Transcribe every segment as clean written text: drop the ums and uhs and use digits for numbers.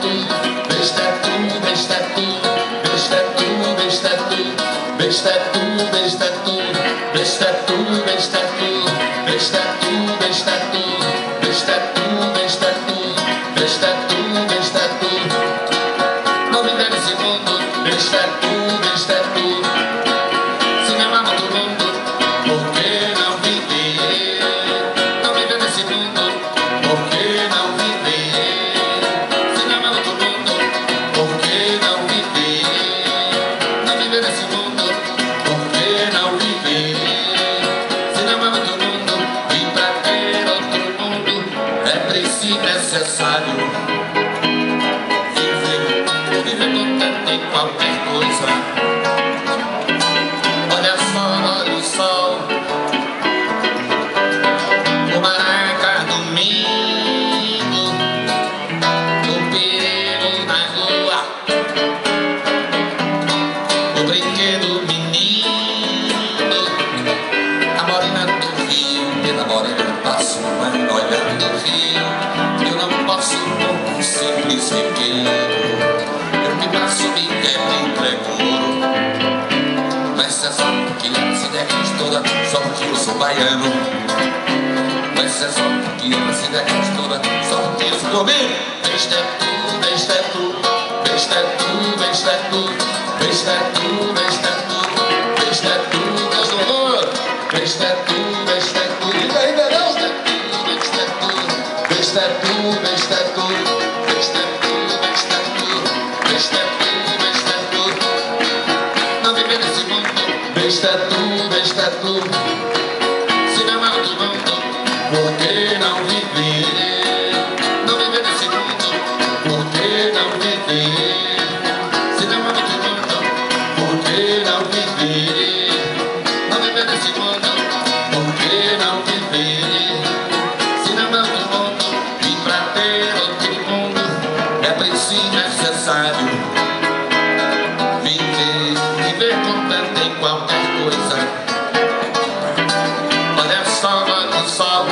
tu, besta é tu, besta é tu, besta é tu, besta é tu, besta é tu, besta é tu, besta é tu, besta é tu, besta é tu, besta é tu, besta é tu, besta é tu, besta é tu, besta é tu. Não viver nesse mundo, besta é tu, besta é tu. Se me amava todo mundo, por que não viver? Não viver nesse mundo, por que não viver? Se me amava todo mundo, por que não viver? Não viver nesse mundo, por que não viver? Se me amava todo mundo, e pra ter outro mundo é preciso, necessário viver contente em qualquer coisa. Olha só, olha o sol, o maraca domingo, o perigo na rua, o brinquedo menino, a morena do rio, pela morena eu passo, mas olhando o rio, eu não posso como um simples regueiro. Eu me passo, me quebro, entrego ouro, mas é só que ela se derrete toda, só porque eu sou baiano. Mas é só que ela se derrete toda, só porque eu sou comigo. Besta é tu, besta é tu, besta é tu, besta é tu, besta é tu, besta é tu, besta é tu, Deus do amor. Besta é tu, besta é tu, diga aí, Belão. Besta é tu, besta é tu, besta é tu, besta é tu, besta é tu, besta é tu, besta é tu. Não viver nesse mundo, besta é tu, besta é tu. Se me amar do mundo, por que não viver? Não viver nesse mundo, por que não viver? Se me amar do mundo, por que não viver? Não viver nesse mundo, por que não viver? Se me amar do mundo, e pra ter outro mundo é preciso, necessário viver contente em qualquer coisa. Olha só, olha o sol,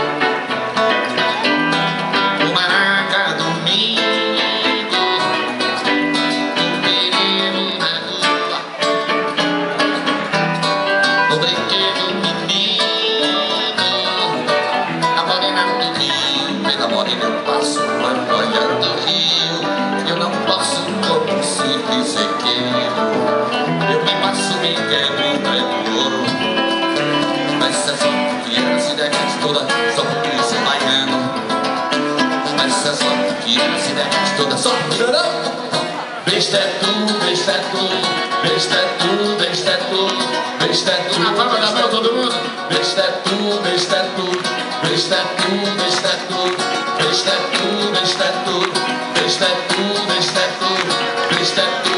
o maraca domingo, o perigo na rua, o brinquedo menino, a morena do rio, pela morena eu passo, mas olhando o rio, eu não posso como um simples regueiro. Eu me passo, me quebro, entrego ouro, mas é só que ela se derrete toda, só porque eu sou baiano. Mas é só que ela se derrete toda, só porque eu não. Besta é tu, besta é tu, besta é tu, besta é tu, besta é tu. Na palma da mão todo mundo. Besta é tu, besta é tu, besta é tu, besta é tu, besta é tu, besta é tu, besta é tu, besta é tu, besta é tu.